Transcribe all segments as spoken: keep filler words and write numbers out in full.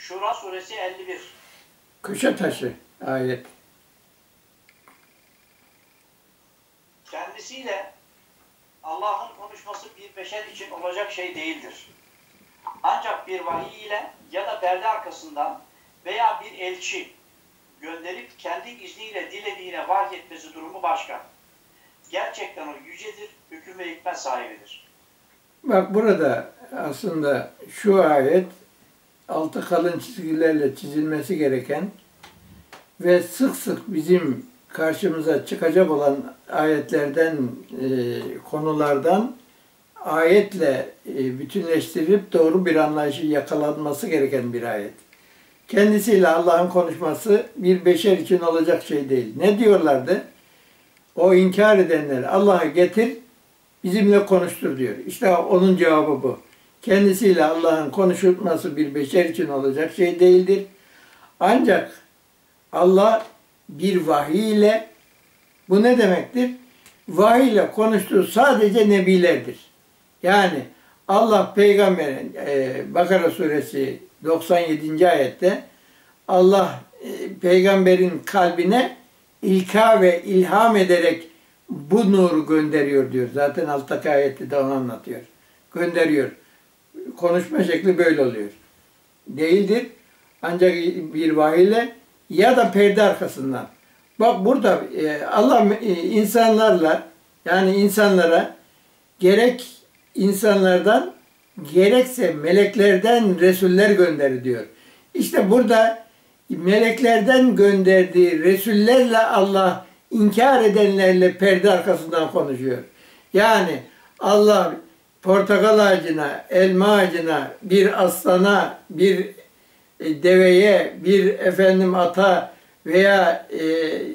Şura suresi elli bir. Köşe taşı ayet. Kendisiyle Allah'ın konuşması bir beşer için olacak şey değildir. Ancak bir vahiy ile ya da perde arkasından veya bir elçi gönderip kendi izniyle dilediğine vahyetmesi durumu başka. Gerçekten o yücedir, hüküm ve hikmet sahibidir. Bak burada aslında şu ayet altı kalın çizgilerle çizilmesi gereken ve sık sık bizim karşımıza çıkacak olan ayetlerden, e, konulardan ayetle e, bütünleştirilip doğru bir anlayışı yakalanması gereken bir ayet. Kendisiyle Allah'ın konuşması bir beşer için olacak şey değil. Ne diyorlardı? O inkar edenler Allah'ı getir, bizimle konuştur diyor. İşte onun cevabı bu. Kendisiyle Allah'ın konuşulması bir beşer için olacak şey değildir. Ancak Allah bir vahiy ile, bu ne demektir? Vahiy ile konuştuğu sadece nebilerdir. Yani Allah peygamberin, e, Bakara suresi doksan yedinci ayette Allah e, peygamberin kalbine ilka ve ilham ederek bu nuru gönderiyor diyor. Zaten alttaki ayette de onu anlatıyor. Gönderiyor. Konuşma şekli böyle oluyor. Değildir. Ancak bir vahiyle ya da perde arkasından. Bak burada Allah insanlarla, yani insanlara gerek insanlardan gerekse meleklerden Resuller gönderi diyor. İşte burada meleklerden gönderdiği Resullerle Allah inkar edenlerle perde arkasından konuşuyor. Yani Allah portakal ağacına, elma ağacına, bir aslana, bir deveye, bir efendim ata veya e,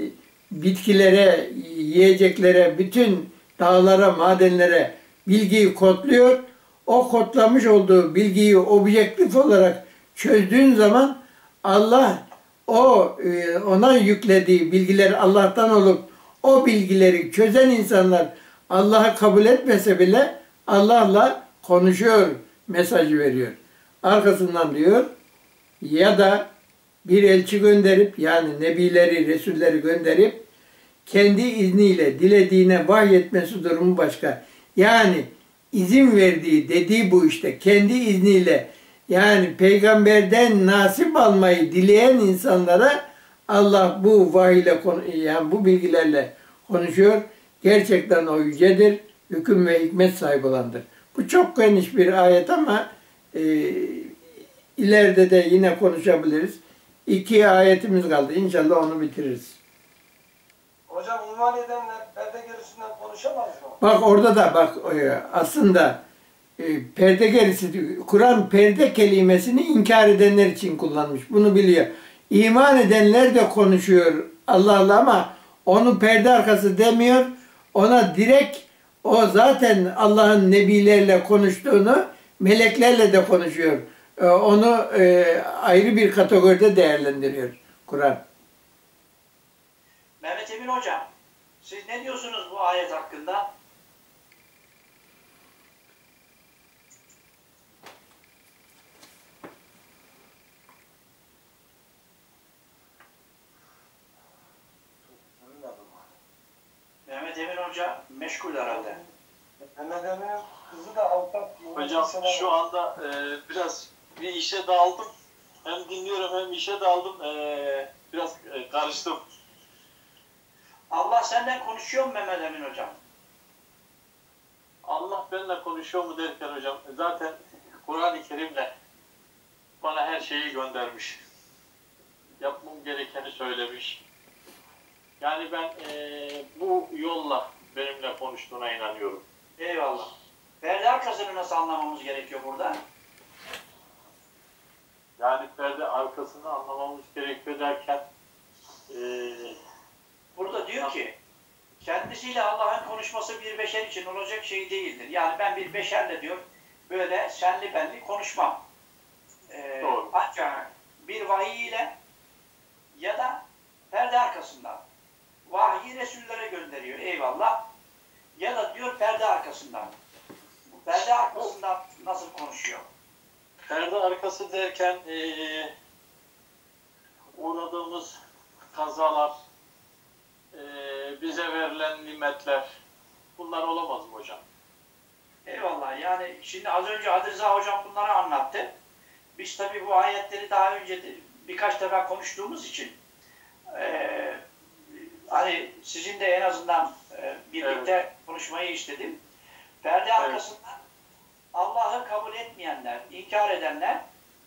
bitkilere, yiyeceklere, bütün dağlara, madenlere bilgiyi kodluyor. O kodlamış olduğu bilgiyi objektif olarak çözdüğün zaman Allah o e, ona yüklediği bilgiler Allah'tan olup o bilgileri çözen insanlar Allah'ı kabul etmese bile Allah'la konuşuyor, mesajı veriyor. Arkasından diyor ya da bir elçi gönderip, yani nebileri, resulleri gönderip kendi izniyle dilediğine vahyetmesi durumu başka. Yani izin verdiği, dediği bu işte. Kendi izniyle, yani peygamberden nasip almayı dileyen insanlara Allah bu vahiyle, yani bu bilgilerle konuşuyor. Gerçekten o yücedir, hüküm ve hikmet sahibi olandır. Bu çok geniş bir ayet ama e, ileride de yine konuşabiliriz. İki ayetimiz kaldı. İnşallah onu bitiririz. Hocam iman edenler perde gerisinden konuşamaz mı? Bak orada da bak aslında e, perde gerisi, Kur'an perde kelimesini inkar edenler için kullanmış. Bunu biliyor. İman edenler de konuşuyor Allah'la ama onu perde arkası demiyor. Ona direkt o zaten Allah'ın nebilerle konuştuğunu meleklerle de konuşuyor. Onu e, ayrı bir kategoride değerlendiriyor Kur'an. Mehmet Emin Hocam, siz ne diyorsunuz bu ayet hakkında? Mehmet Emin Hoca meşgul herhalde. Mehmet Emin'in kızı da avukat. Hocam şu anda e, biraz bir işe daldım. Hem dinliyorum hem işe daldım. E, biraz e, karıştım. Allah senden konuşuyor mu Mehmet Emin Hocam? Allah benimle konuşuyor mu derken hocam, zaten Kur'an-ı Kerim'le bana her şeyi göndermiş. Yapmam gerekeni söylemiş. Yani ben e, bu yolla benimle konuştuğuna inanıyorum. Eyvallah. Perde arkasını nasıl anlamamız gerekiyor burada? Yani perde arkasını anlamamız gerekiyor derken e, burada diyor ki kendisiyle Allah'ın konuşması bir beşer için olacak şey değildir. Yani ben bir beşerle diyor böyle senli benli konuşmam. Ee, Doğru. Ancak bir vahiy ile ya da perde arkasından vahiy Resullere gönderiyor. Eyvallah. Ya da diyor perde arkasından. Bu perde arkasından nasıl konuşuyor? perde arkası derken ee, uğradığımız kazalar, ee, bize verilen nimetler, bunlar olamaz mı hocam? Eyvallah. Yani şimdi az önce Hadi Rıza Hocam bunları anlattı. Biz tabii bu ayetleri daha önce de birkaç defa konuştuğumuz için e, hani sizin de en azından e, birlikte evet. konuşmayı istedim. Perde evet. arkasından Allah'ı kabul etmeyenler, inkar edenler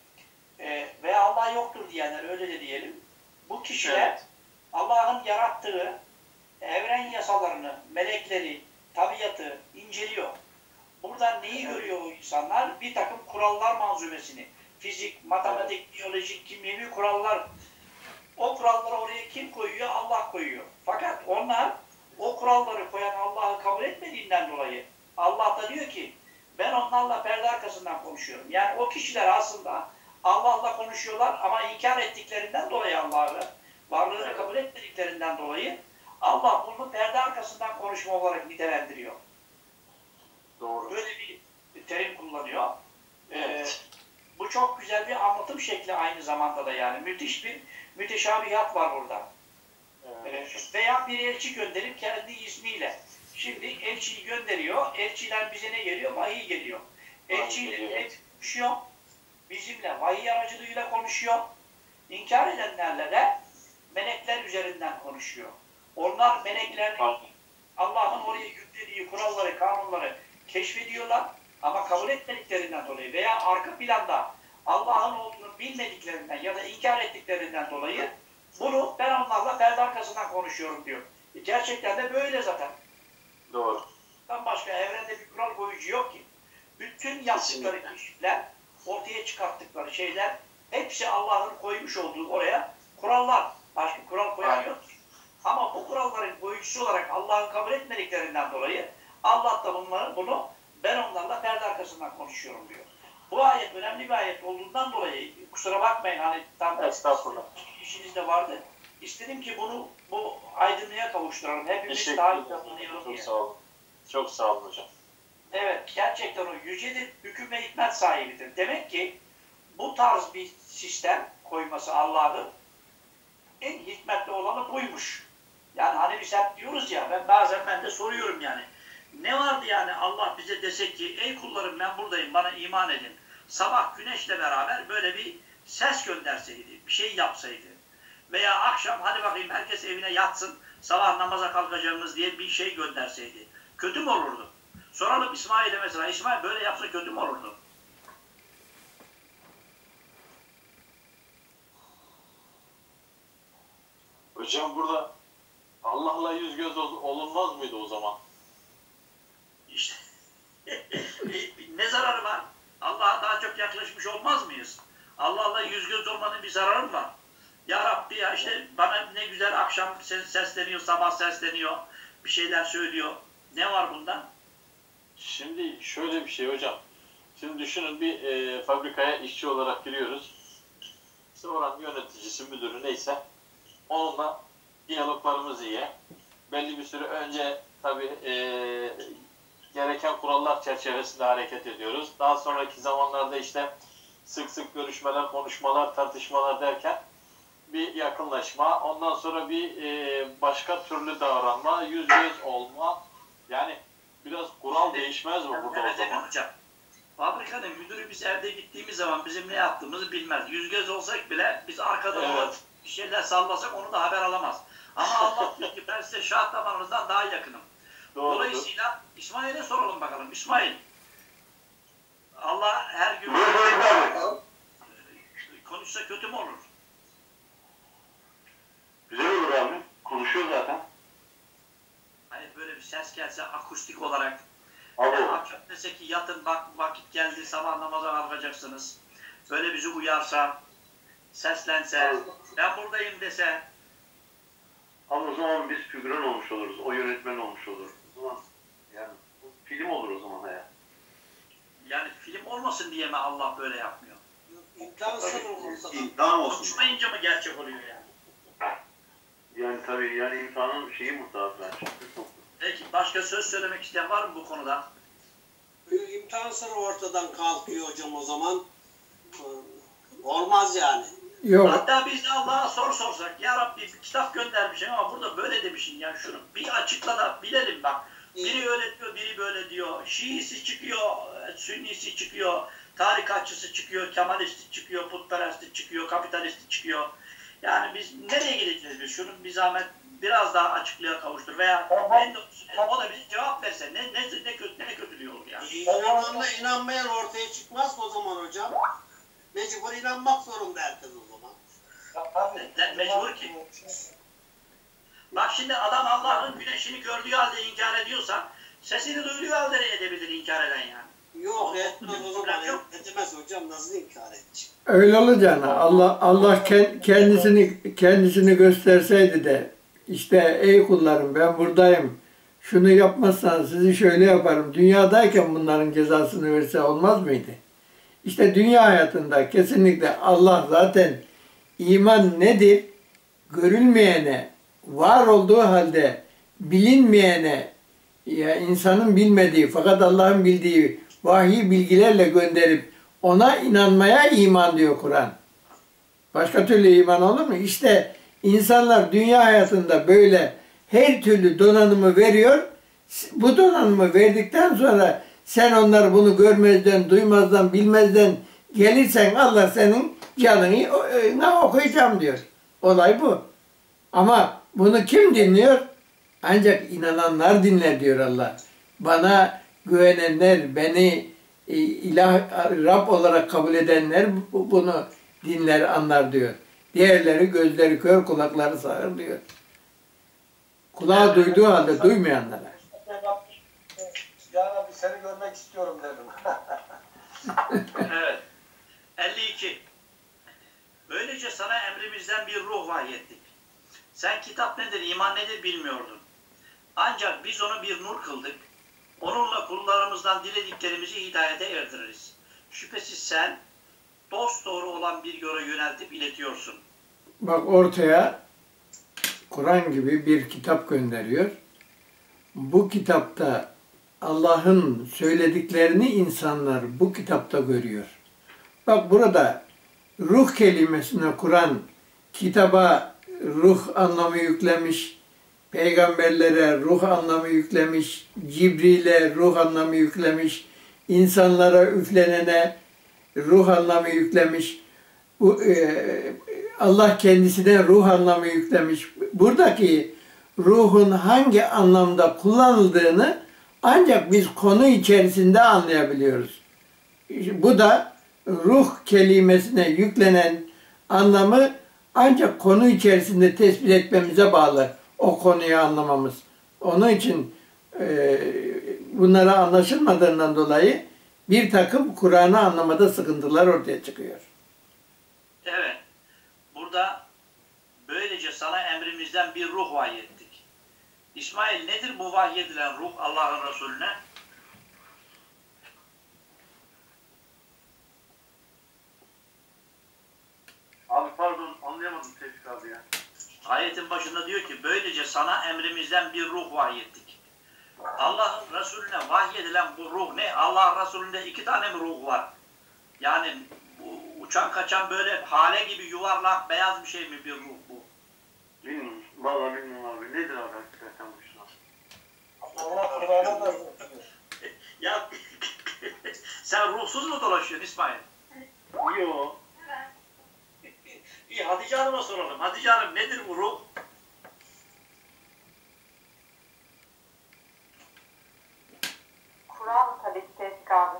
e, veya Allah yoktur diyenler, öyle de diyelim. Bu kişiler evet. Allah'ın yarattığı evren yasalarını, melekleri, tabiatı inceliyor. Buradan neyi evet. görüyor o insanlar? Bir takım kurallar manzumesini. Fizik, matematik, evet. biyolojik, kimyevi kurallar. O kuralları oraya kim koyuyor? Allah koyuyor. Fakat onlar o kuralları koyan Allah'ı kabul etmediğinden dolayı Allah da diyor ki ben onlarla perde arkasından konuşuyorum. Yani o kişiler aslında Allah'la konuşuyorlar ama inkar ettiklerinden dolayı Allah'ı, varlığını evet. kabul etmediklerinden dolayı Allah bunu perde arkasından konuşma olarak nitelendiriyor. Doğru. Böyle bir terim kullanıyor. Evet. Ee, bu çok güzel bir anlatım şekli aynı zamanda da yani. Müthiş bir müteşabihat var burada. Evet. Ee, veya bir elçi gönderip kendi ismiyle. Şimdi elçiyi gönderiyor. Elçiden bize ne geliyor? Vahiy geliyor. Elçiyle konuşuyor. Bizimle vahiy aracılığıyla konuşuyor. İnkar edenlerle de melekler üzerinden konuşuyor. Onlar meleklerin Allah'ın oraya yüklediği kuralları, kanunları keşfediyorlar ama kabul etmediklerinden dolayı veya arka planda Allah'ın olduğunu bilmediklerinden ya da inkar ettiklerinden dolayı bunu ben onlarla perde arkasından konuşuyorum diyor. Gerçekten de böyle zaten. Doğru. Tam başka evrende bir kural koyucu yok ki. Bütün yaptıkları keşifler, ortaya çıkarttıkları şeyler hepsi Allah'ın koymuş olduğu oraya kurallar. Başka kural koyan yok ki. Ama bu kuralların koyucusu olarak Allah'ın kabul etmediklerinden dolayı Allah da bunları, bunu ben onlarla perde arkasından konuşuyorum diyor. Bu ayet önemli bir ayet olduğundan dolayı kusura bakmayın hani tam estağfurullah. İşiniz de vardı. İstedim ki bunu bu aydınlığa kavuşturalım. Hepimiz daha iyi anlayalım diye. Çok sağ olun. Çok sağ olun hocam. Evet, gerçekten o yücedir, hüküm ve hikmet sahibidir. Demek ki bu tarz bir sistem koyması Allah'ın en hikmetli olanı buymuş. Yani hani biz hep diyoruz ya, ben bazen ben de soruyorum yani. Ne vardı yani Allah bize dese ki ey kullarım ben buradayım bana iman edin. Sabah güneşle beraber böyle bir ses gönderseydi, bir şey yapsaydı. Veya akşam hadi bakayım herkes evine yatsın, sabah namaza kalkacağımız diye bir şey gönderseydi. Kötü mü olurdu? Soralım İsmail'e mesela, İsmail böyle yapsa kötü mü olurdu? Hocam burada Allah'la yüz göz olunmaz mıydı o zaman? İşte ne zararı var? Allah'a daha çok yaklaşmış olmaz mıyız? Allah'la yüz göz olmanın bir zararı mı var? Ya Rabbi ya işte bana ne güzel akşam sesleniyor, sabah sesleniyor, bir şeyler söylüyor. Ne var bundan? Şimdi şöyle bir şey hocam. Şimdi düşünün bir e, fabrikaya işçi olarak giriyoruz. İşte oranın yöneticisi, müdürü neyse onunla diyaloglarımız iyi. Belli bir süre önce tabii e, gereken kurallar çerçevesinde hareket ediyoruz. Daha sonraki zamanlarda işte sık sık görüşmeler, konuşmalar, tartışmalar derken bir yakınlaşma, ondan sonra bir e, başka türlü davranma, yüz göz olma. Yani biraz kural değişmez mi burada evet, o zaman? Evet hocam. Fabrikanın müdürü biz evde gittiğimiz zaman bizim ne yaptığımızı bilmez. Yüz göz olsak bile biz arkadan evet. bir şeyler sallasak onu da haber alamaz. Ama Allah diyor ki ben size şah damarınızdan daha yakınım. Doğrudur. Dolayısıyla İsmail'e soralım bakalım. İsmail, Allah her gün konuşsa kötü mü olur? Güzel olur abi. Konuşuyor zaten. Hani böyle bir ses gelse akustik olarak. Yani akşam dese ki yatın bak vakit geldi sabah namaza kalkacaksınız. Böyle bizi uyarsa, seslense, abi, ben buradayım dese. Ama o zaman biz figüran olmuş oluruz. O yönetmen olmuş olur. O zaman yani film olur o zaman ya. Yani film olmasın diye mi Allah böyle yapmıyor? İmkansız olursa. İmkan olsun. Konuşmayınca mı gerçek oluyor yani? Yani tabii yani insanın şeyi mutlaka bence. Peki başka söz söylemek isteyen var mı bu konuda? İmkansız ortadan kalkıyor hocam o zaman. Olmaz yani. Yok. Hatta biz de Allah'a sor sorsak, ya Rabbi bir kitap göndermişsin ama burada böyle demişsin ya, şunu bir açıkla da bilelim bak. Biri öyle diyor, biri böyle diyor. Şiisi çıkıyor, Sünnisi çıkıyor, tarikatçısı çıkıyor, Kemalisti çıkıyor, putperesti çıkıyor, kapitalisti çıkıyor. Yani biz nereye gideceğiz biz? Şunu bir zahmet biraz daha açıklığa kavuştur veya en doğrusu, o da bize cevap verse ne ne ne kötü ne kötülüğü olur yani. İnananla inanmayan ortaya çıkmaz o zaman hocam. Mecbur inanmak zorunda herkes o zaman. Ne- mecbur ki. Bak şimdi adam Allah'ın güneşini gördüğü halde inkar ediyorsa, sesini duyduğu halde ne edebilir inkar eden yani? Yok etmez o zaman. Problem yok. Edemez hocam, nasıl inkar edecek? Öyle olacağına Allah Allah ken- kendisini kendisini gösterseydi de işte ey kullarım ben buradayım. Şunu yapmazsanız sizi şöyle yaparım. Dünyadayken bunların cezasını verse olmaz mıydı? İşte dünya hayatında kesinlikle Allah zaten iman nedir? Görülmeyene, var olduğu halde bilinmeyene, ya insanın bilmediği fakat Allah'ın bildiği vahiy bilgilerle gönderip ona inanmaya iman diyor Kur'an. Başka türlü iman olur mu? İşte insanlar dünya hayatında böyle her türlü donanımı veriyor. Bu donanımı verdikten sonra sen onları bunu görmezden, duymazdan, bilmezden gelirsen Allah senin canını ne okuyacağım diyor. Olay bu. Ama bunu kim dinliyor? Ancak inananlar dinler diyor Allah. Bana güvenenler, beni ilah, Rab olarak kabul edenler bunu dinler, anlar diyor. Diğerleri gözleri kör, kulakları sağır diyor. Kulağı duyduğu halde duymayanlara. Ya Rabbi seni görmek istiyorum dedim. Evet. elli iki. Böylece sana emrimizden bir ruh vahyettik. Sen kitap nedir, iman nedir bilmiyordun. Ancak biz onu bir nur kıldık. Onunla kullarımızdan dilediklerimizi hidayete erdiririz. Şüphesiz sen dosdoğru olan bir yola yöneltip iletiyorsun. Bak ortaya Kur'an gibi bir kitap gönderiyor. Bu kitapta Allah'ın söylediklerini insanlar bu kitapta görüyor. Bak burada ruh kelimesine Kur'an kitaba ruh anlamı yüklemiş, peygamberlere ruh anlamı yüklemiş, Cibril'e ruh anlamı yüklemiş, insanlara üflenene ruh anlamı yüklemiş, Allah kendisine ruh anlamı yüklemiş. Buradaki ruhun hangi anlamda kullanıldığını ancak biz konu içerisinde anlayabiliyoruz. Bu da ruh kelimesine yüklenen anlamı ancak konu içerisinde tespit etmemize bağlı. O konuyu anlamamız. Onun için e, bunlara anlaşılmadığından dolayı bir takım Kur'an'ı anlamada sıkıntılar ortaya çıkıyor. Evet. Burada böylece sana emrimizden bir ruh vahyettik. İsmail nedir bu vahyedilen ruh Allah'ın Resulüne? Abi pardon anlayamadım Tevfik abi ya. Ayetin başında diyor ki böylece sana emrimizden bir ruh vahyettik. Allah'ın Resulüne vahyedilen bu ruh ne? Allah Resulü'nde iki tane mi ruh var? Yani bu uçan kaçan böyle hale gibi yuvarlak beyaz bir şey mi bir ruh bu? Bilmiyorum. Vallahi bilmiyorum abi. Nedir abi hakikaten bu işin? Allah Kur'an'a da Ya sen ruhsuz mu dolaşıyorsun İsmail? Yo. İyi Hatice Hanım'a soralım. Hatice Hanım nedir bu ruh? Kur'an tabii ki Tevfik abi.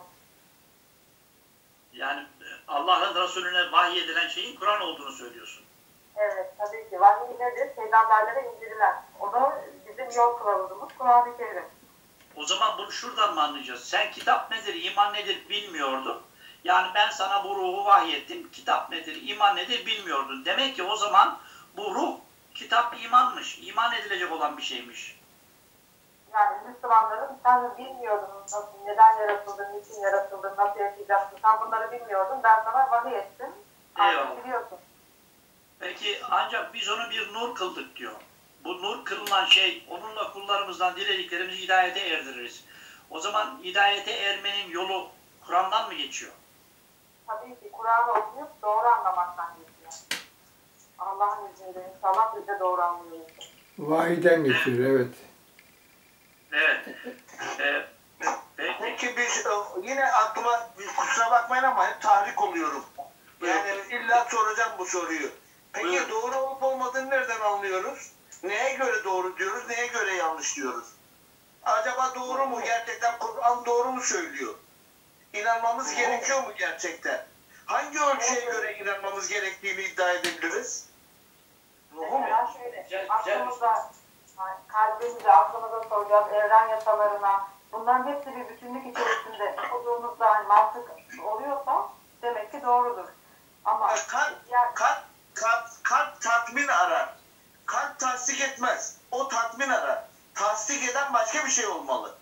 Yani Allah'ın Resulüne vahyedilen şeyin Kur'an olduğunu söylüyorsun. Evet tabii ki. Vahiy nedir? Peygamberlere indirilen. O da bizim yol kılavuzumuz Kur'an-ı Kerim. O zaman bunu şuradan mı anlayacağız? Sen kitap nedir, iman nedir bilmiyordun. Yani ben sana bu ruhu vahyettim. Kitap nedir, iman nedir bilmiyordun. Demek ki o zaman bu ruh kitap imanmış. İman edilecek olan bir şeymiş. Yani Müslümanların sen bilmiyordun nasıl, neden yaratıldın, niçin yaratıldın, nasıl yaşayacaksın. Sen bunları bilmiyordun. Ben sana vahiy ettim. Eyvallah. Artık biliyorsun. Peki ancak biz onu bir nur kıldık diyor. Bu nur kılınan şey, onunla kullarımızdan dilediklerimizi hidayete erdiririz. O zaman hidayete ermenin yolu Kur'an'dan mı geçiyor? tabii ki Kur'an'ı okuyup doğru anlamaktan geçiyor. Allah'ın izniyle inşallah biz de doğru anlıyoruz. Vahiden geçiyor, evet. Evet. Ee, peki. Peki biz e, yine aklıma kusura bakmayın ama hep tahrik oluyorum. Yani illa soracağım bu soruyu. Peki Buyurun. doğru olup olmadığını nereden anlıyoruz? Neye göre doğru diyoruz, neye göre yanlış diyoruz? Acaba doğru mu gerçekten? Kur'an doğru mu söylüyor? İnanmamız gerekiyor mu gerçekten? Hangi ölçüye göre inanmamız gerektiğini iddia edebiliriz? Mesela şöyle, Güzel, aklımıza, yani kalbimize, aklımıza soracağız, evren yasalarına, bunların hepsi bir bütünlük içerisinde okuduğumuzda hani mantık oluyorsa demek ki doğrudur. Ama Kalp, diğer, kalp, kalp, kalp tatmin arar. Kalp tasdik etmez. O tatmin arar. Tasdik eden başka bir şey olmalı.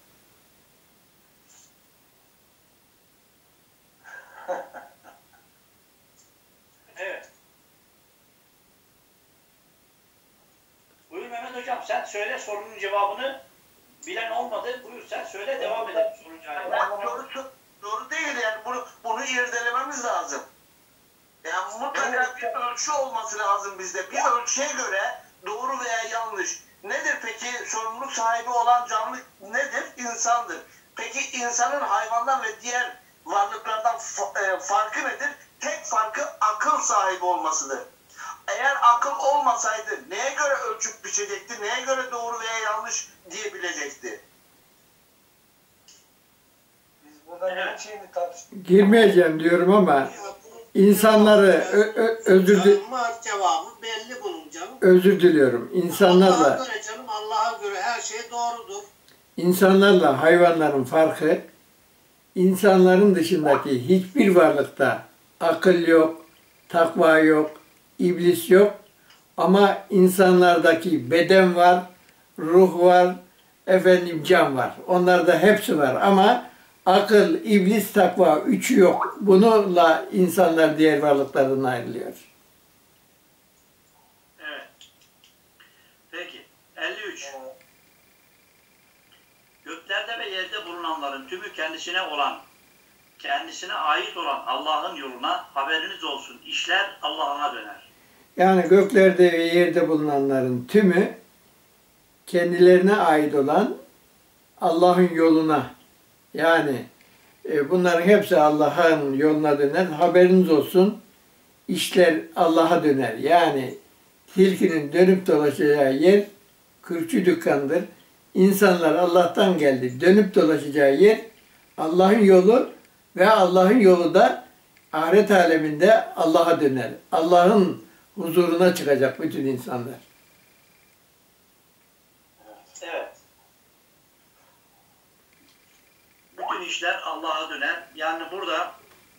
Evet. Buyur Mehmet Hocam, sen söyle sorunun cevabını. Bilen olmadı. Buyur sen söyle, devam edelim sorunun cevabına. Yani doğru, doğru değil yani bunu, bunu irdelememiz lazım. Yani mutlaka bir ölçü olması lazım bizde. Bir ölçüye göre doğru veya yanlış. Nedir peki sorumluluk sahibi olan canlı nedir? İnsandır. Peki insanın hayvandan ve diğer varlıklardan fa- e, farkı nedir? Tek farkı akıl sahibi olmasıdır. Eğer akıl olmasaydı neye göre ölçüp biçecekti? Neye göre doğru veya yanlış diyebilecekti? Biz burada Evet. neyin şeyini tartıştık? Girmeyeceğim diyorum ama insanları ö- ö- özür di- Canım var, cevabı belli bunun canım. özür diliyorum. Allah'a İnsanlarla göre canım, Allah'a göre her şey doğrudur. insanlarla hayvanların farkı, insanların dışındaki hiçbir varlıkta akıl yok, takva yok, iblis yok. Ama insanlardaki beden var, ruh var, efendim can var. Onlarda hepsi var ama akıl, iblis, takva üçü yok. Bununla insanlar diğer varlıklardan ayrılıyor. Evet. Peki. elli üç. Göklerde ve yerde bulunanların tümü kendisine olan, kendisine ait olan Allah'ın yoluna haberiniz olsun. İşler Allah'a döner. Yani göklerde ve yerde bulunanların tümü kendilerine ait olan Allah'ın yoluna, yani e, bunların hepsi Allah'ın yoluna döner. Haberiniz olsun, işler Allah'a döner. Yani tilkinin dönüp dolaşacağı yer kürkçü dükkandır. İnsanlar Allah'tan geldi. Dönüp dolaşacağı yer Allah'ın yolu ve Allah'ın yolu da ahiret aleminde Allah'a döner. Allah'ın huzuruna çıkacak bütün insanlar. Evet. Bütün işler Allah'a döner. Yani burada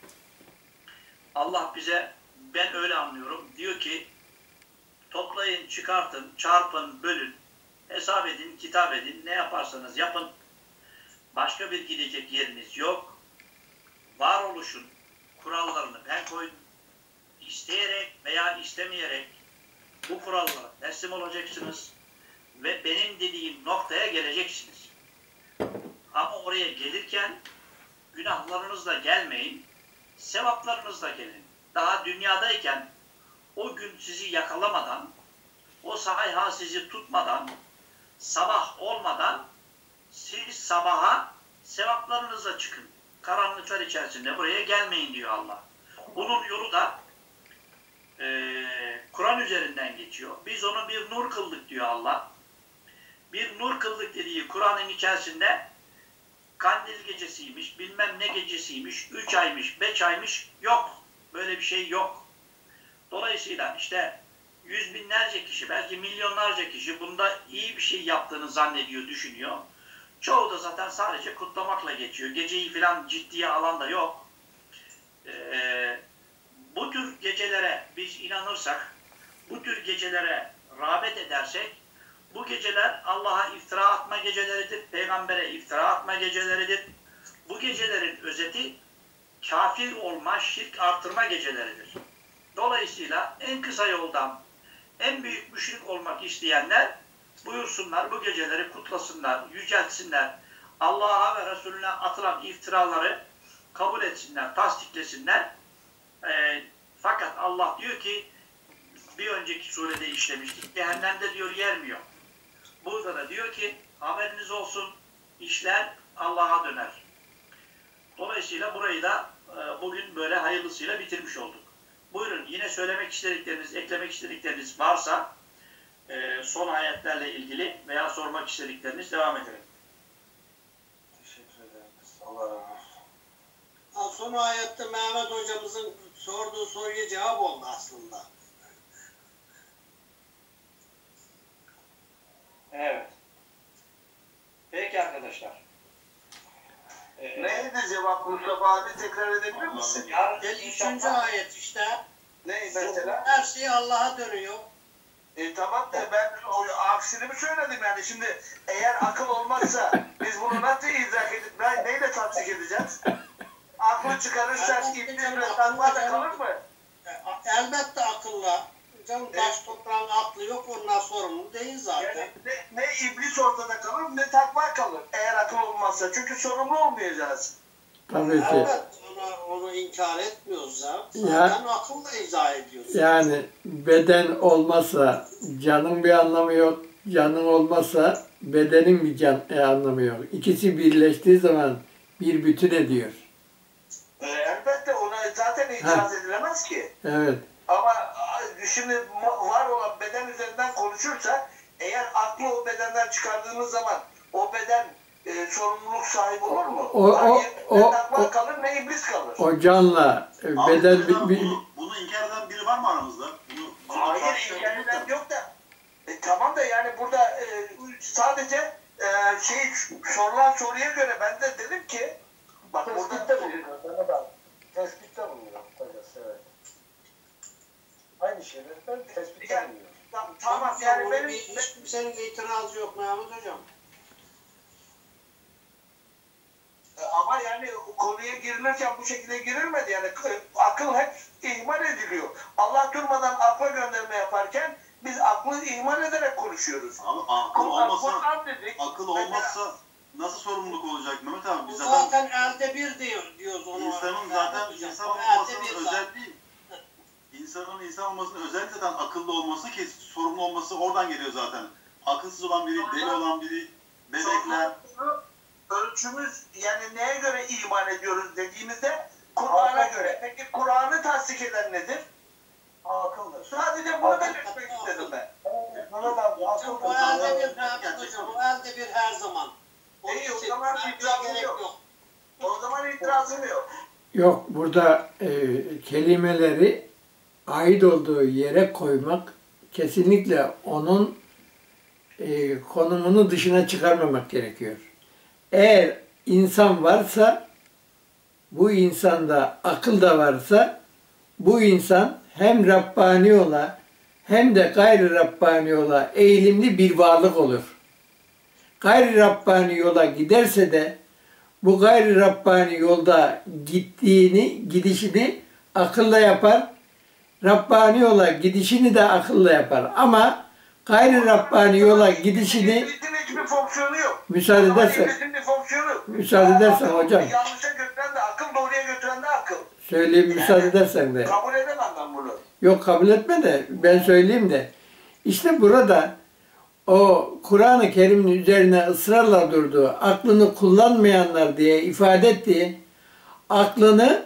Allah bize, ben öyle anlıyorum, diyor ki toplayın, çıkartın, çarpın, bölün, hesap edin, kitap edin, ne yaparsanız yapın. Başka bir gidecek yeriniz yok. Varoluşun kurallarını ben koydum. İsteyerek veya istemeyerek bu kurallara teslim olacaksınız ve benim dediğim noktaya geleceksiniz. Ama oraya gelirken günahlarınızla gelmeyin, sevaplarınızla gelin. Daha dünyadayken o gün sizi yakalamadan, o sayha sizi tutmadan, sabah olmadan siz sabaha sevaplarınızla çıkın. Karanlıklar içerisinde buraya gelmeyin diyor Allah. Bunun yolu da e, Kur'an üzerinden geçiyor. Biz onu bir nur kıldık diyor Allah. Bir nur kıldık dediği Kur'an'ın içerisinde kandil gecesiymiş, bilmem ne gecesiymiş, üç aymış, beş aymış yok. Böyle bir şey yok. Dolayısıyla işte yüz binlerce kişi, belki milyonlarca kişi bunda iyi bir şey yaptığını zannediyor, düşünüyor. Çoğu da zaten sadece kutlamakla geçiyor. Geceyi falan ciddiye alan da yok. Ee, bu tür gecelere biz inanırsak, bu tür gecelere rağbet edersek, bu geceler Allah'a iftira atma geceleridir, peygambere iftira atma geceleridir. Bu gecelerin özeti kafir olma, şirk artırma geceleridir. Dolayısıyla en kısa yoldan en büyük müşrik olmak isteyenler buyursunlar, bu geceleri kutlasınlar, yüceltsinler. Allah'a ve Resulüne atılan iftiraları kabul etsinler, tasdiklesinler. E, fakat Allah diyor ki bir önceki surede işlemiştik. Cehennemde diyor yermiyor. Burada da diyor ki haberiniz olsun işler Allah'a döner. Dolayısıyla burayı da e, bugün böyle hayırlısıyla bitirmiş olduk. Buyurun yine söylemek istedikleriniz, eklemek istedikleriniz varsa e, son ayetlerle ilgili veya sormak istedikleriniz devam edelim. Teşekkür ederiz. Allah razı olsun. Ha, son ayette Mehmet hocamızın sorduğu soruya cevap oldu aslında. Evet. Peki arkadaşlar. Ee, Neydi cevap Mustafa abi, tekrar edebilir misin? yarın Gel üçüncü inşallah ayet işte. Ne mesela? Her şey Allah'a dönüyor. E tamam da ben o, aksini mi söyledim yani? Şimdi eğer akıl olmazsa biz bunu nasıl izah edip ne- neyle tasdik edeceğiz? Aklı çıkarırsak iblis takva da kalır mı? E, Elbette akılla. Canım taş toprağın aklı yok, ondan sorumlu değil zaten. Yani ne, ne iblis ortada kalır ne takva kalır eğer akıl olmazsa. Çünkü sorumlu olmayacağız. Tabii ki. Evet, onu, onu inkar etmiyoruz ya. Ya- Zaten akılla izah ediyoruz. Yani beden olmazsa canın bir anlamı yok. Canın olmazsa bedenin bir can, e, anlamı yok. İkisi birleştiği zaman bir bütün ediyor. E, elbette ona zaten itiraz edilemez ki. Evet. Ama a, şimdi ma- var olan beden üzerinden konuşursak eğer aklı o bedenden çıkardığımız zaman o beden e, sorumluluk sahibi olur mu? O- o- Hayır, o- ne takva o- kalır ne iblis kalır. O canla e, Abi, beden hocam, bir, bir- bunu, bunu inkar eden biri var mı aramızda? Bunu, bunu Hayır tartışalım ilgilenen da. yok da. E, tamam da yani burada e, sadece e, şey sorulan soruya göre ben de dedim ki bak burada Tespitte bulunuyor. Mehmet abi. Tespitte bulunuyor kocası, evet. Aynı şeyleri ben tespitte Yani- bulunuyorum. Tam- tamam Yani yani benim hiç kimsenin itirazı yok Mehmet hocam. E, ama yani o konuya girilirken bu şekilde girilmedi yani k- akıl hep ihmal ediliyor. Allah durmadan akla gönderme yaparken biz aklı ihmal ederek konuşuyoruz. Abi akıl Ama olmasa, Kur'an dedik. akıl Mesela- olmazsa nasıl sorumluluk olacak Mehmet abi? Bu Biz zaten zaten elde bir diyor, diyoruz onu. insanın Mehmet zaten hocam. insan O elde olmasının bir özel zaten. değil. İnsanın insan olmasının özel zaten akıllı olması ki sorumlu olması oradan geliyor zaten. Akılsız olan biri, deli olan biri, bebekler. Sorumluluğu ölçümüz yani neye göre iman ediyoruz dediğimizde Kur'an'a göre. Peki Kur'an'ı tasdik eden nedir? Akıldır. Sadece bunu belirtmek istedim ben. Mehmet abi Hocam akıl bu elde bir Gerçekten. Mehmet hocam, bu elde bir her zaman. Onun İyi, o için zaman tartışmaya itirazım gerek yok. yok. O zaman itirazım yok. yok. Burada e, kelimeleri ait olduğu yere koymak kesinlikle onun e, konumunu dışına çıkarmamak gerekiyor. Eğer insan varsa, bu insanda akıl da varsa, bu insan hem Rabbani ola hem de gayri Rabbani ola eğilimli bir varlık olur. Gayri Rabbani yola giderse de bu gayri Rabbani yolda gittiğini, gidişini akılla yapar. Rabbani yola gidişini de akılla yapar. Ama gayri Rabbani yola gidişini İblisin hiçbir fonksiyonu yok. müsaade Ama edersen, İblisin bir fonksiyonu yok. müsaade edersen Akıl hocam, Yanlışa götüren de akıl, doğruya götüren de akıl. söyleyeyim müsaade edersen de. Kabul edemem ben bunu. Yok kabul etme de ben söyleyeyim de. İşte burada o Kur'an-ı Kerim'in üzerine ısrarla durduğu, aklını kullanmayanlar diye ifade ettiği, aklını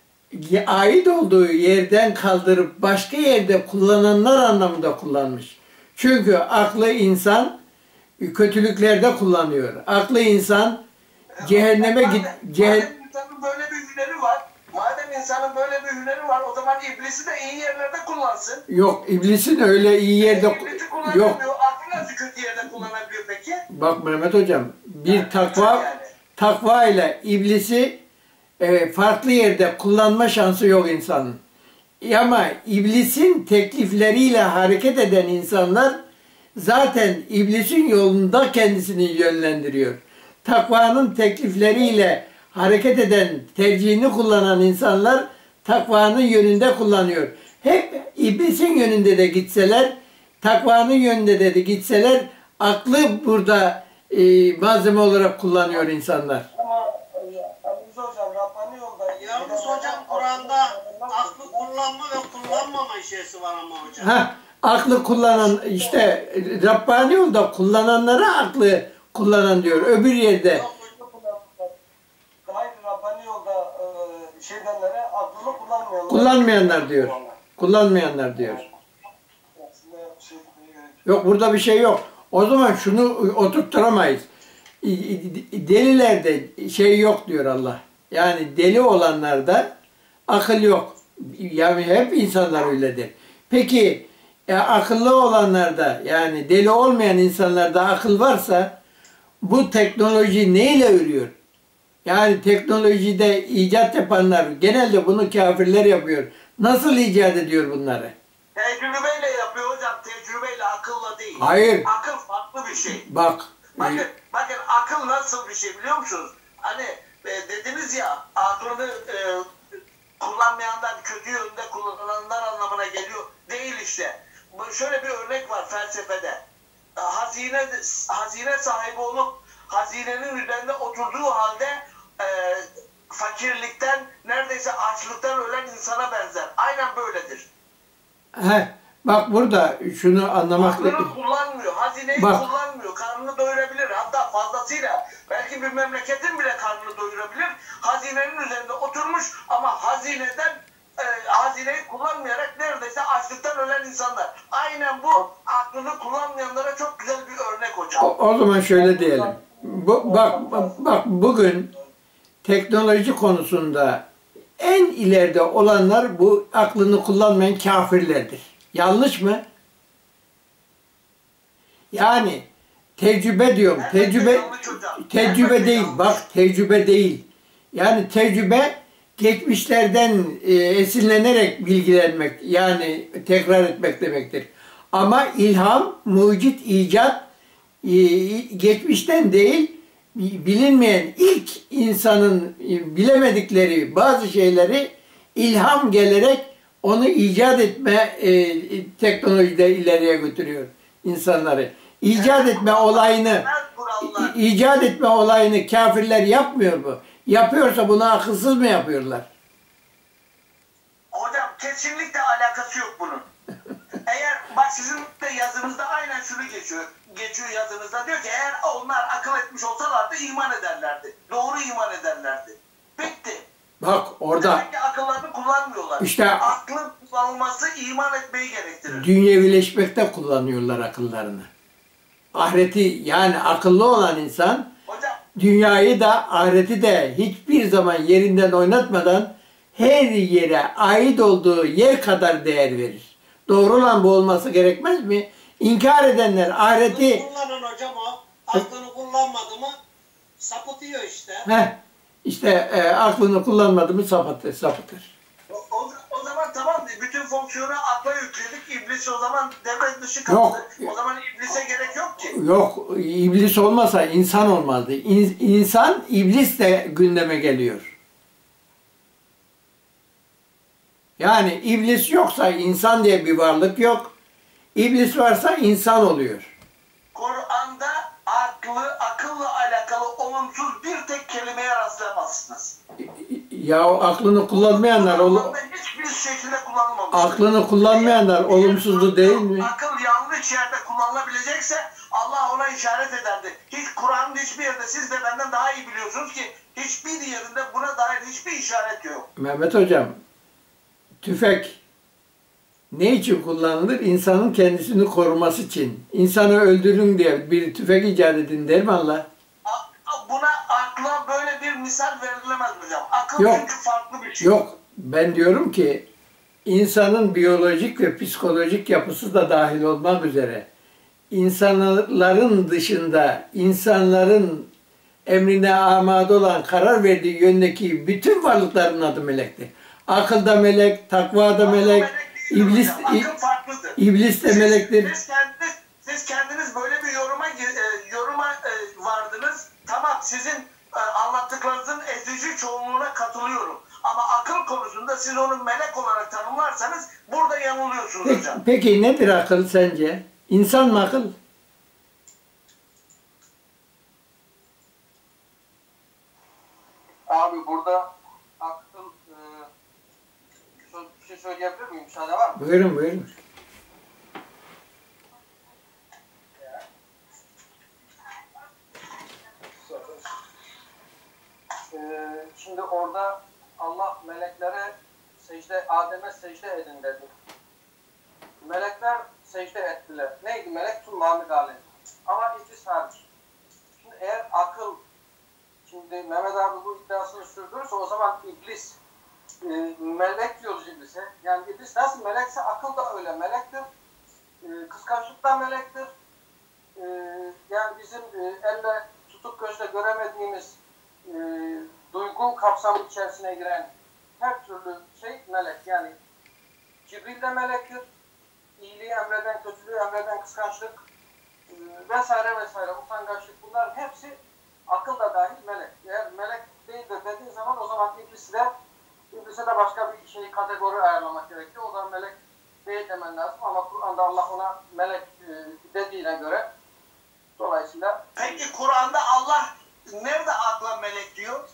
ait olduğu yerden kaldırıp başka yerde kullananlar anlamında kullanmış. Çünkü aklı insan kötülüklerde kullanıyor. Aklı insan cehenneme git Madem, cehennem madem insanın böyle bir hüneri var, madem insanın böyle bir hüneri var, o zaman iblisi de iyi yerlerde kullansın. yok, iblisin öyle iyi yerde İblisi yok. kullanamıyor, aklı nasıl kötü yerde kullanabiliyor peki? Bak Mehmet hocam, bir takva Yani. takva ile iblisi e, farklı yerde kullanma şansı yok insanın. Ama iblisin teklifleriyle hareket eden insanlar zaten iblisin yolunda kendisini yönlendiriyor. Takvanın teklifleriyle hareket eden, tercihini kullanan insanlar takvanın yönünde kullanıyor. Hep iblisin yönünde de gitseler, takvanın yönünde de gitseler, aklı burada e, malzeme olarak kullanıyor insanlar. Ama Yavuz hocam Rabbani yolda... Yavuz hocam Kur'an'da aklı kullanma ve kullanmama şeysi var ama hocam. Ha, aklı kullanan işte Rabbani yolda kullananlara aklı kullanan diyor. Öbür yerde Hayır, Rabbani yolda e, şeydenlere aklını kullanmıyorlar. kullanmayanlar diyor. Kullanmayanlar diyor. Aslında şey demeye gerek yok. Yok, burada bir şey yok. O zaman şunu oturtturamayız. Delilerde şey yok diyor Allah. Yani deli olanlarda akıl yok. Yani hep insanlar öyledir. Peki e, akıllı olanlarda, yani deli olmayan insanlarda akıl varsa bu teknoloji neyle ürüyor? Yani teknolojide icat yapanlar genelde bunu kafirler yapıyor. Nasıl icat ediyor bunları? Tecrübeyle yapıyor hocam. Tecrübeyle, akılla değil. Hayır. Akıl farklı bir şey. Bak. Bakın, e, bakın akıl nasıl bir şey biliyor musunuz? Hani e, dediniz ya, aklını e, kullanmayandan, kötü yönde kullananlar anlamına geliyor. Değil işte. Bu- Şöyle bir örnek var felsefede. E, Hazine hazine sahibi olup hazinenin üzerinde oturduğu halde e, fakirlikten, neredeyse açlıktan ölen insana benzer. Aynen böyledir. He, bak burada şunu anlamak Aklını kullanmıyor, hazineyi Bak. kullanmıyor, karnını doyurabilir, hatta fazlasıyla belki bir memleketin bile karnını doyurabilir. Hazinenin üzerinde oturmuş ama hazineden e, hazineyi kullanmayarak neredeyse açlıktan ölen insanlar. Aynen bu aklını kullanmayanlara çok güzel bir örnek hocam. O, o zaman şöyle diyelim. Bu, bak, bak, bak bugün teknoloji konusunda en ileride olanlar bu aklını kullanmayan kafirlerdir. Yanlış mı? Yani tecrübe diyorum. Tecrübe tecrübe değil. Bak tecrübe değil. Yani tecrübe geçmişlerden e, esinlenerek bilgilenmek, yani tekrar etmek demektir. Ama ilham, mucit, icat e, geçmişten değil, bilinmeyen ilk insanın e, bilemedikleri bazı şeyleri ilham gelerek onu icat etme e, teknolojide ileriye götürüyor insanları. İcat etme olayını i- icat etme olayını kafirler yapmıyor mu? Yapıyorsa bunu akılsız mı yapıyorlar? Hocam kesinlikle alakası yok bunun. Eğer bak sizin de yazınızda aynen şunu geçiyor. Geçiyor yazınızda, diyor ki eğer onlar akıl etmiş olsalardı iman ederlerdi. Doğru iman ederlerdi. Bitti. Bak orada Demek ki akıllarını kullanmıyorlar. İşte- aklın kullanılması iman etmeyi gerektirir. dünyevileşmekte kullanıyorlar akıllarını. Ahireti, yani akıllı olan insan Hocam dünyayı da ahireti de hiçbir zaman yerinden oynatmadan her yere ait olduğu yer kadar değer verir. Doğru olan bu olması gerekmez mi? İnkar edenler ahireti Aklını kullanan hocam o. Aklını kullanmadı mı sapıtıyor işte. heh, işte e, aklını kullanmadı mı sapıtır. sapıtır. o, o, o zaman tamam, bütün fonksiyonu akla yükledik. İblis o zaman devre dışı Yok. kaldı. O zaman iblise gerek yok ki. Yok, iblis olmasa insan olmazdı. İn, insan, iblis de gündeme geliyor. Yani iblis yoksa insan diye bir varlık yok. İblis varsa insan oluyor. Kur'an'da aklı, akılla alakalı olumsuz bir tek kelimeye rastlayamazsınız. Ya aklını kullanmayanlar, ol, Kur'an'da hiçbir şekilde kullanılmamıştır. aklını kullanmayanlar olumsuzdu değil mi? Akıl yanlış yerde kullanılabilecekse Allah ona işaret ederdi. Hiç Kur'an'ın hiçbir yerinde, siz de benden daha iyi biliyorsunuz ki hiçbir yerinde buna dair hiçbir işaret yok. Mehmet Hocam, tüfek ne için kullanılır? İnsanın kendisini koruması için. İnsanı öldürün diye bir tüfek icat edin der mi Allah? A- Buna akla böyle bir misal verilemez hocam. Akıl Yok. çünkü farklı bir şey. Yok, ben diyorum ki insanın biyolojik ve psikolojik yapısı da dahil olmak üzere insanların dışında insanların emrine amade olan, karar verdiği yöndeki bütün varlıkların adı melektir. Akıl da melek, takva da Akıl melek, değil iblis, hocam. Akıl farklıdır. iblis de Siz- melektir. Siz kendiniz, siz kendiniz böyle bir yoruma gir- e, yoruma e, vardınız. Tamam, sizin e, anlattıklarınızın ezici çoğunluğuna katılıyorum. Ama akıl konusunda siz onu melek olarak tanımlarsanız burada yanılıyorsunuz Peki, hocam. peki nedir akıl sence? İnsan mı akıl? Abi burada aklın e, söz, söyleyebilir miyim? Müsaade var mı? Buyurun buyurun. Ee, şimdi orada Allah meleklere secde, Adem'e secde edin dedi. Melekler secde ettiler. Neydi melek? Tüm mamid alem. Ama iblis hariç. Şimdi eğer akıl, şimdi Mehmet abi bu iddiasını sürdürürse o zaman iblis, e, melek diyoruz iblise. Yani iblis nasıl melekse akıl da öyle melektir. E, kıskançlık da melektir. E, yani bizim e, elle tutup gözle göremediğimiz e, duygu kapsamı içerisine giren her türlü şey melek. Yani Cibril de melektir. İyiliği emreden, kötülüğü emreden kıskançlık e, vesaire vesaire, utangaçlık, bunların hepsi akıl da dahil melek. Eğer melek değildir dediğin zaman o zaman iblisi de, iblise de başka bir şey kategori ayarlamak gerekiyor. O zaman melek değil demen lazım ama Kur'an'da Allah ona melek e, dediğine göre dolayısıyla. Peki Kur'an'da Allah nerede akla melek diyor?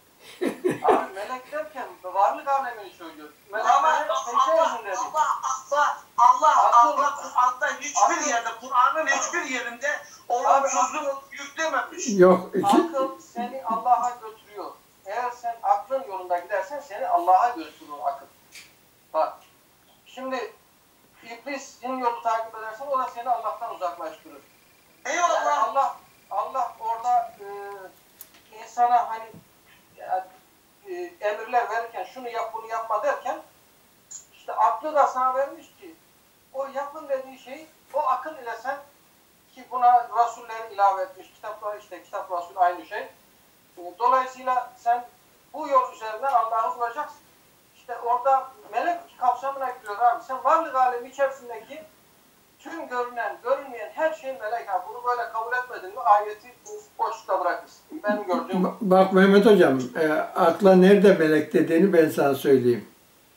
Abi melek derken varlık alemini söylüyor. Ama Allah, Allah, Allah, Allah, Allah Kur'an'da hiçbir yerde, Kur'an'ın hiçbir yerinde olumsuzluğu yüklememiş. Yok. Iki... Akıl seni Allah'a götürüyor. Eğer sen aklın yolunda gidersen seni Allah'a götürür akıl. Bak. Şimdi iblis senin yolu takip edersen o da seni Allah'tan uzaklaştırır. Eyvallah. Yani Allah Allah orada e, insana hani e, emirler verirken şunu yap bunu yapma derken işte aklı da sana vermiş ki o yapın dediği şeyi o akıl ile sen, ki buna rasulleri ilave etmiş, kitaplar işte kitap rasul aynı şey. Dolayısıyla sen bu yol üzerinden Allah'ı bulacaksın. İşte orada melek kapsamına giriyor abi. Sen varlık alemi içerisindeki tüm görünen, görünmeyen her şey melek abi. Bunu böyle kabul etmedin mi ayeti boşlukta bırakırsın. Benim gördüğüm. Bak Mehmet Hocam, e, akla nerede melek dediğini ben sana söyleyeyim.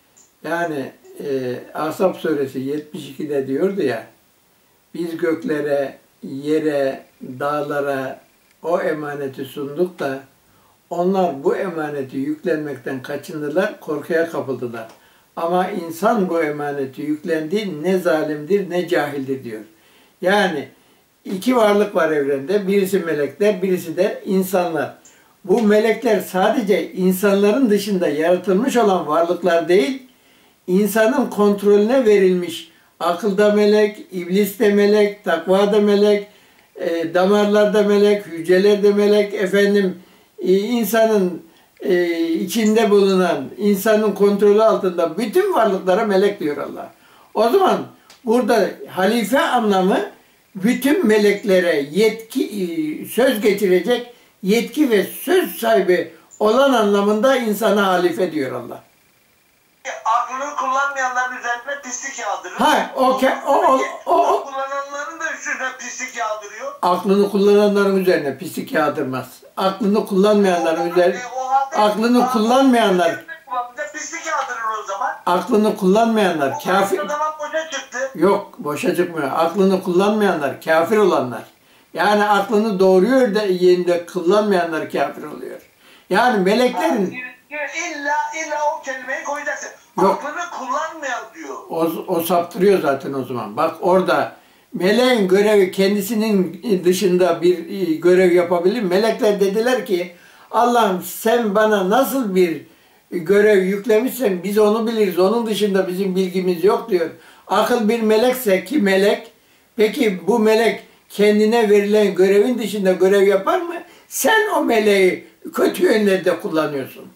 Yani e, Ahzab suresi yetmiş ikide diyordu ya, biz göklere, yere, dağlara o emaneti sunduk da onlar bu emaneti yüklenmekten kaçındılar, korkuya kapıldılar. Ama insan bu emaneti yüklendi, ne zalimdir ne cahildir diyor. Yani iki varlık var evrende. Birisi melekler, birisi de insanlar. Bu melekler sadece insanların dışında yaratılmış olan varlıklar değil, insanın kontrolüne verilmiş. Akılda melek, iblis de melek, takva da melek, e, damarlarda melek, hücrelerde melek, efendim e, insanın e, içinde bulunan, insanın kontrolü altında bütün varlıklara melek diyor Allah. O zaman burada halife anlamı bütün meleklere yetki, söz geçirecek yetki ve söz sahibi olan anlamında insana halife diyor Allah. Aklını kullanmayanların üzerine pislik yağdırır. Ha, o, o, o, o, o kullananların da üstüne pislik yağdırıyor. Aklını kullananların üzerine pislik yağdırmaz. Aklını kullanmayanların üzerine, aklını kullanmayanlar, pislik yağdırır o zaman. Aklını kullanmayanlar kafir. O zaman boşa çıktı. Yok, boşa çıkmıyor. Aklını kullanmayanlar kafir olanlar. Yani aklını doğru yönde kullanmayanlar kafir oluyor. Yani meleklerin illa illa o kelimeyi koyacaksın. Yok. Aklını kullanmayan diyor. O, o saptırıyor zaten o zaman. Bak orada meleğin görevi kendisinin dışında bir görev yapabilir. Melekler dediler ki Allah'ım sen bana nasıl bir görev yüklemişsen biz onu biliriz. Onun dışında bizim bilgimiz yok diyor. Akıl bir melekse ki melek, peki bu melek kendine verilen görevin dışında görev yapar mı? Sen o meleği kötü yönlerde kullanıyorsun.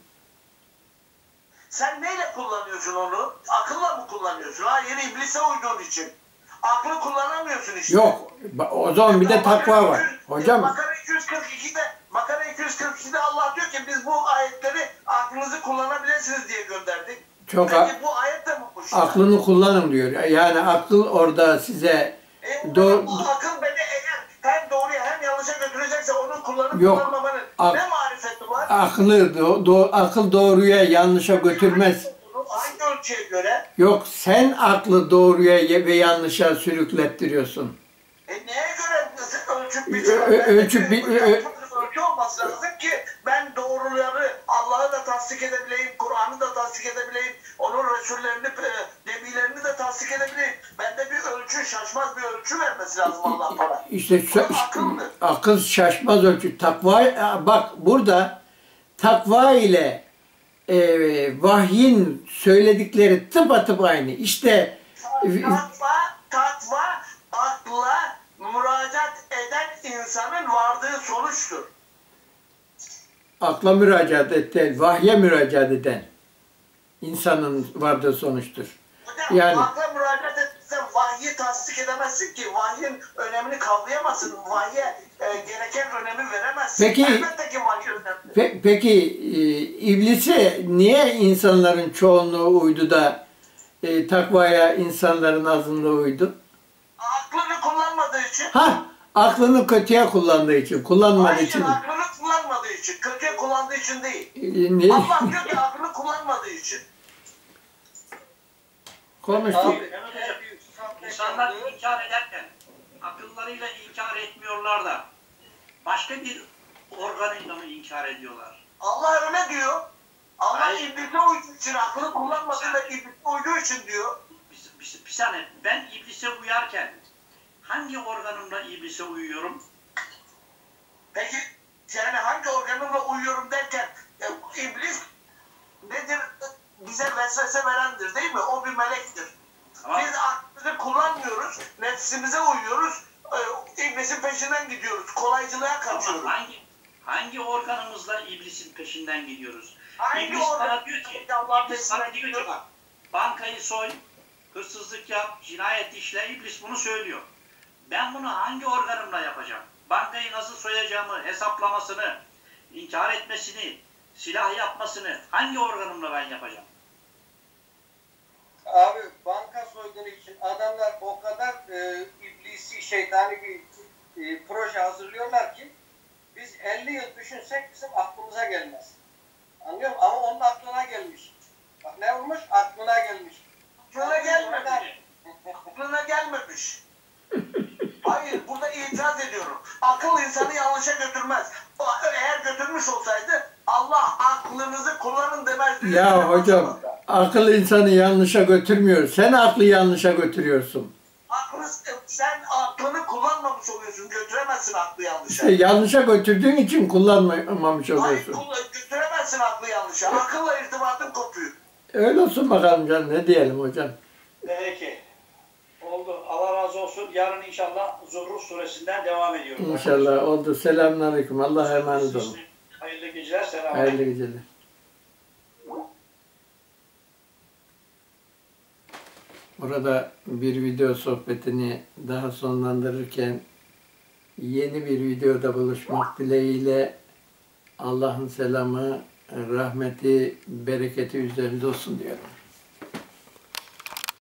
Sen neyle kullanıyorsun onu? Akılla mı kullanıyorsun? Hayır, iblise uyduğun için. Aklı kullanamıyorsun işte. Yok. O zaman bir de takva var. Hocam. Makara iki yüz kırk ikide, Makara iki yüz kırk ikide Allah diyor ki biz bu ayetleri aklınızı kullanabilirsiniz diye gönderdik. Çok Peki bu ayet de mi bu? Aklını kullanın diyor. Yani akıl orada size e, doğru. Bu akıl beni eğer hem doğruya hem yanlışa götürecekse onun kullanıp Yok. kullanmamanın Ak ne marifeti var? Aklı do do akıl doğruya yanlışa götürmez. Hangi ölçüye göre? Yok, sen aklı doğruya ve yanlışa sürüklettiriyorsun. E neye göre ölçüp bir ölçüp bir ölçü olması lazım ki ben doğruları Allah'ı da tasdik edebileyim, Kur'an'ı da tasdik edebileyim, onun Resullerini, e, nebilerini de tasdik edebilir. Bende bir ölçü, şaşmaz bir ölçü vermesi lazım Allah bana. İşte şu, Bu akıllı. akıl şaşmaz ölçü. Takva, bak burada takva ile e, vahyin söyledikleri tıpatıp aynı. İşte Takva, takva akla müracaat eden insanın vardığı sonuçtur. akla müracaat eden, vahye müracaat eden insanın vardığı sonuçtur. Hocam, Yani akla müracaat etsen vahyi tasdik edemezsin ki. Vahyin önemini kavrayamazsın. Vahye e, gereken önemi veremezsin. Peki- Elbette ki vahiy önemli. pe- peki e, iblise niye insanların çoğunluğu uydu da e, takvaya insanların azınlığı uydu? Aklını kullanmadığı için. Ha, aklını kötüye kullandığı için, kullanmadığı Hayır, için. aklını kullanmadığı için. Kötüye kullandığı için değil. E, ne? Allah diyor ki aklını kullanmadığı için. Konuştuk. Abi, en büyük İnsanlar sahtekarlığı- inkar ederken akıllarıyla inkar etmiyorlar da başka bir organıyla mı inkar ediyorlar? Allah öyle diyor. Allah Hayır. iblise uyduğu için, aklını kullanmadığı ve iblise uyduğu için diyor. Bir, bir, bir saniye, ben iblise uyarken hangi organımla iblise uyuyorum? Peki yani hangi organımla uyuyorum derken e, iblis nedir? Bize vesvese verendir değil mi? O bir melektir. Tamam. Biz aklımızı kullanmıyoruz, nefsimize uyuyoruz, e, iblisin peşinden gidiyoruz, kolaycılığa Tamam, kaçıyoruz. hangi hangi organımızla iblisin peşinden gidiyoruz? Hangi İblis sana organ- diyor ki, Allah İblis sana peşinden diyor ki bak, bankayı soy, hırsızlık yap, cinayet işle, iblis bunu söylüyor. Ben bunu hangi organımla yapacağım? Bankayı nasıl soyacağımı, hesaplamasını, inkar etmesini, silah yapmasını hangi organımla ben yapacağım? Abi banka soygunu için adamlar o kadar e, iblisi, şeytani bir e, proje hazırlıyorlar ki biz elli yıl düşünsek bizim aklımıza gelmez. Anlıyor musun? Ama onun aklına gelmiş. Bak ne olmuş? Aklına gelmiş. Aklına gelmemiş. Aklına gelmemiş. Hayır, burada itiraz ediyorum. Akıl insanı yanlışa götürmez. O, eğer götürmüş olsaydı Allah aklınızı kullanın demezdi. Ya hocam, akıl insanı yanlışa götürmüyor. Sen aklı yanlışa götürüyorsun. Aklını, sen aklını kullanmamış oluyorsun. Götüremezsin aklı yanlışa. İşte yanlışa götürdüğün için kullanmamış Hayır, oluyorsun. kullan- götüremezsin aklı yanlışa. Akılla irtibatın kopuyor. Öyle olsun bakalım canım, ne diyelim hocam. Peki. Oldu. Allah razı olsun. Yarın inşallah Zuhruf suresinden devam ediyoruz. İnşallah oldu. Selamünaleyküm. Allah'a emanet olun. Hayırlı geceler. Selam. Hayırlı geceler. Burada bir video sohbetini daha sonlandırırken yeni bir videoda buluşmak dileğiyle Allah'ın selamı, rahmeti, bereketi üzerinde olsun diyorum.